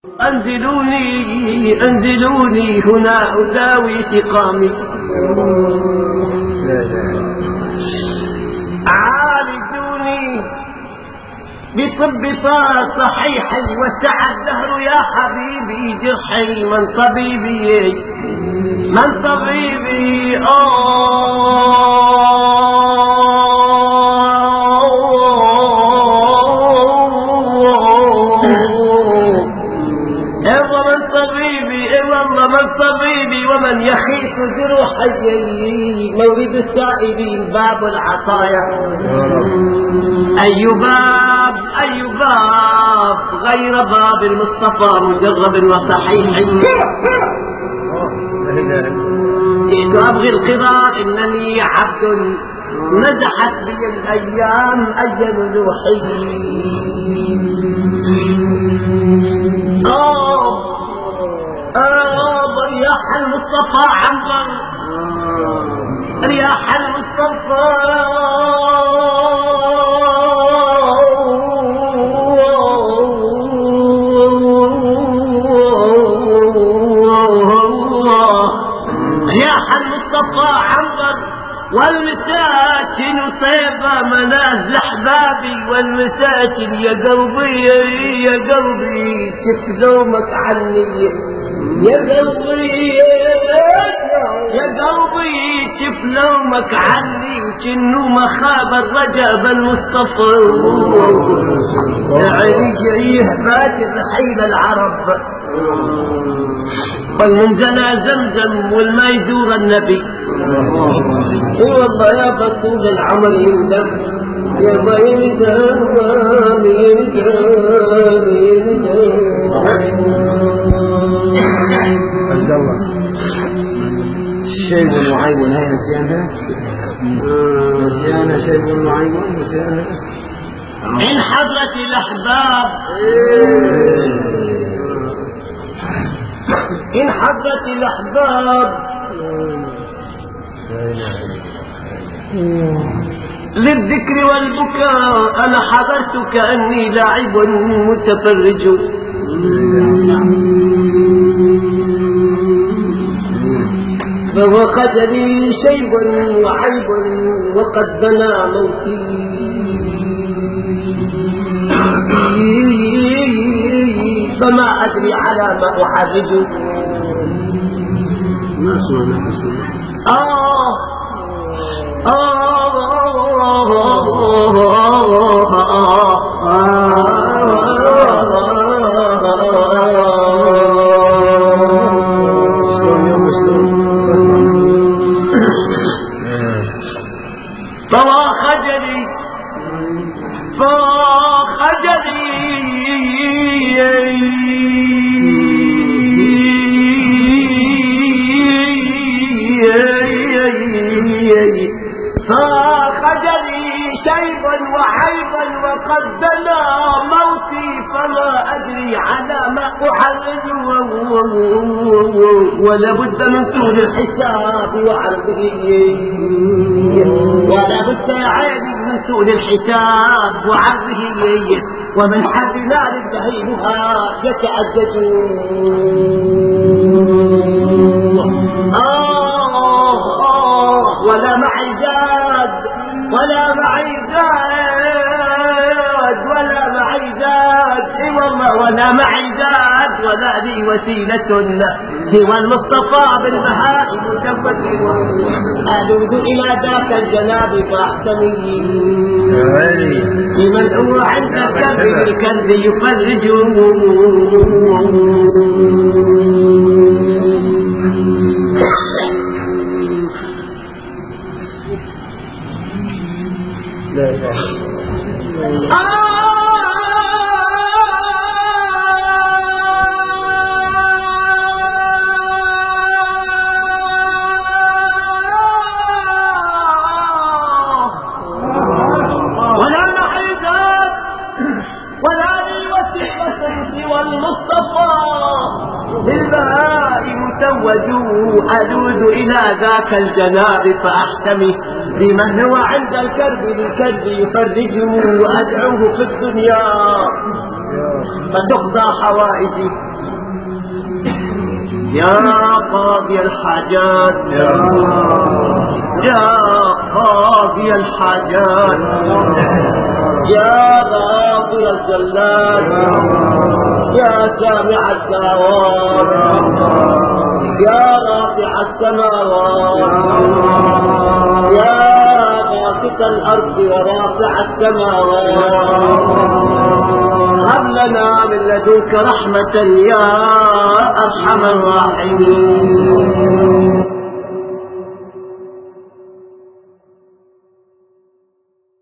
أنزلوني أنزلوني هنا أداوي سقامي، عالجوني بطب صحيحي وسع الدهر يا حبيبي جرحي. من طبيبي من طبيبي من طبيبي ومن يخيط جروحي. مورد السائلين باب العطايا، أي باب أي باب غير باب المصطفى مجرب وصحيح. جئت أبغي القرار إنني عبد نزحت بي الأيام أي نزوحي. رياح المصطفى عنبر، رياح المصطفى رياح المصطفى عنبر، والمساكن طيبة منازل أحبابي. والمساكن يا قلبي يا قلبي كيف لومك عني، يا قلبي يا قلبي كيف لومك عني. وكنو مخاب الرجب المصطفى يعني جريه فاتت حين العرب. والمنزل زمزم والما يزور النبي. اي والله يا بطول العمر يندم يا ما يندم شيء معيب هاي نسيانها نسيانها شيء معيب نسيانها. من حضرة الأحباب من حضرة الأحباب للذكر والبكاء أنا حضرت كأني لاعب متفرج. فهو خجلي شيب وعيب وقد بنى موتي. فما أدري على ما أحرج. فخجلي شيبا وعيبا وقد دنا موتي. فما أدري على ما أحرج ولا بد من طول الحساب وعرضه. ولا بد يا عيني من طول الحساب وعرضه. ومن حد نار دهيمها يتأجج. ولا معي جاد ولا معي زاد ولا معي زاد. اي والله ولا معي زاد ولا لي وسيلة سوى المصطفى بالبهاء مجود. ألوذ إلى ذاك الجناب فأحتمي لمن هو عند الكلب بالكلب يفرج. لا إله إلا الله. ولا معيدات ولا لي وسيلة سوى المصطفى بالبهاء متوج. ألوذ إلى ذاك الجناب فأحتمي لمن هو عند الكرب بالكرب يفرجه. وأدعوه في الدنيا فتقضى حوائجي يا قاضي الحاجات يا قاضي الحاجات يا غافر الزلات يا سامع الدعوات يا رافع السماوات يا باسط الأرض ورافع السماوات هب لنا من لدنك رحمة يا أرحم الراحمين.